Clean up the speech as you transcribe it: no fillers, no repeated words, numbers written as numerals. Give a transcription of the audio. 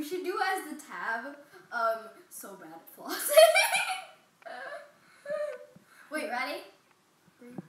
should do as the tab. So bad at flossing. Wait, ready? 3.